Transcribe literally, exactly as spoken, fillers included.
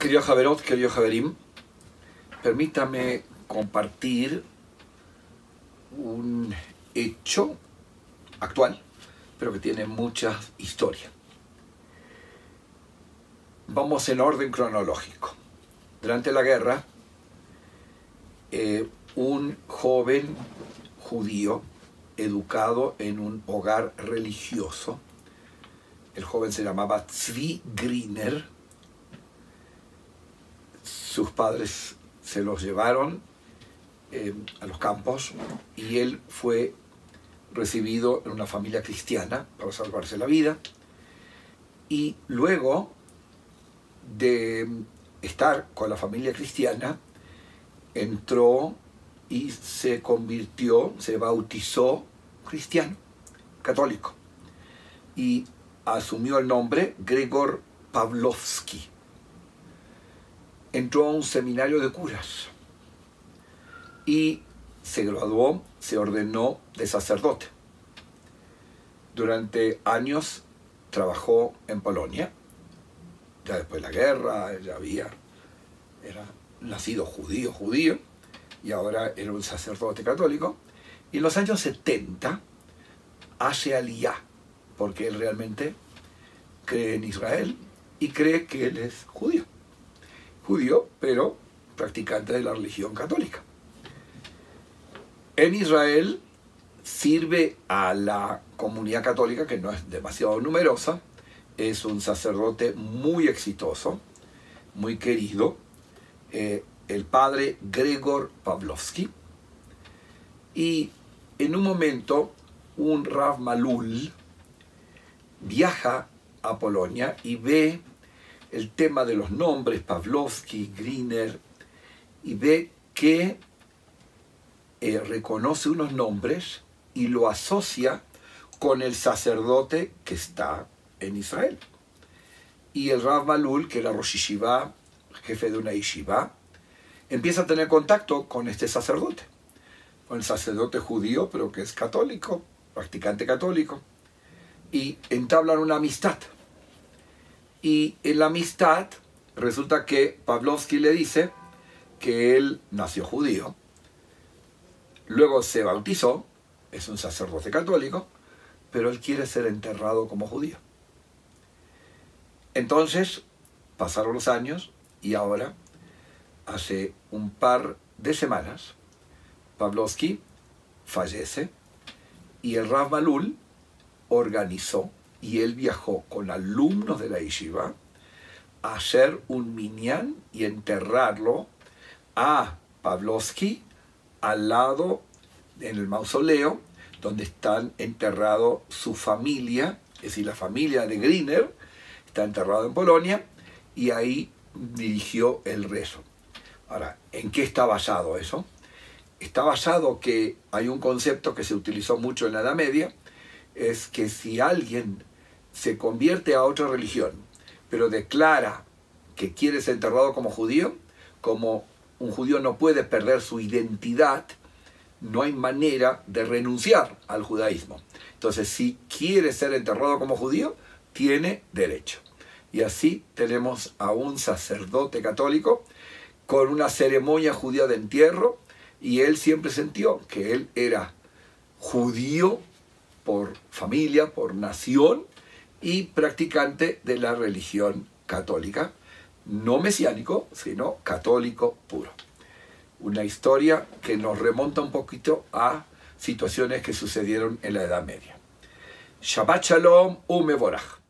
Querido Javerot, querido Javerim, permítame compartir un hecho actual, pero que tiene mucha historia. Vamos en orden cronológico. Durante la guerra, eh, un joven judío educado en un hogar religioso, el joven se llamaba Tzvi Griner, sus padres se los llevaron eh, a los campos y él fue recibido en una familia cristiana para salvarse la vida, y luego de estar con la familia cristiana entró y se convirtió, se bautizó cristiano, católico, y asumió el nombre Gregor Pavlovsky. Entró a un seminario de curas y se graduó, se ordenó de sacerdote. Durante años trabajó en Polonia. Ya después de la guerra, ya había, era nacido judío, judío, y ahora era un sacerdote católico. Y en los años setenta hace aliyá, porque él realmente cree en Israel y cree que él es judío. Judío, pero practicante de la religión católica. En Israel sirve a la comunidad católica, que no es demasiado numerosa. Es un sacerdote muy exitoso, muy querido, eh, el padre Gregor Pavlovsky. Y en un momento, un Rav Malul viaja a Polonia y ve el tema de los nombres, Pavlovsky, Griner, y ve que eh, reconoce unos nombres y lo asocia con el sacerdote que está en Israel. Y el Rav Malul, que era Rosh Yeshiva, jefe de una yeshiva, empieza a tener contacto con este sacerdote, con el sacerdote judío, pero que es católico, practicante católico, y entablan una amistad. Y en la amistad resulta que Pavlovsky le dice que él nació judío, luego se bautizó, es un sacerdote católico, pero él quiere ser enterrado como judío. Entonces pasaron los años y ahora, hace un par de semanas, Pavlovsky fallece y el Rav Malul organizó, y él viajó con alumnos de la yeshiva a hacer un minyan y enterrarlo a Pavlovsky al lado, en el mausoleo, donde están enterrados su familia, es decir, la familia de Griner está enterrado en Polonia, y ahí dirigió el rezo. Ahora, ¿en qué está basado eso? Está basado que hay un concepto que se utilizó mucho en la Edad Media, es que si alguien se convierte a otra religión, pero declara que quiere ser enterrado como judío, como un judío no puede perder su identidad, no hay manera de renunciar al judaísmo. Entonces, si quiere ser enterrado como judío, tiene derecho. Y así tenemos a un sacerdote católico con una ceremonia judía de entierro, y él siempre sintió que él era judío por familia, por nación, y practicante de la religión católica, no mesiánico, sino católico puro. Una historia que nos remonta un poquito a situaciones que sucedieron en la Edad Media. Shabbat Shalom Umevorach.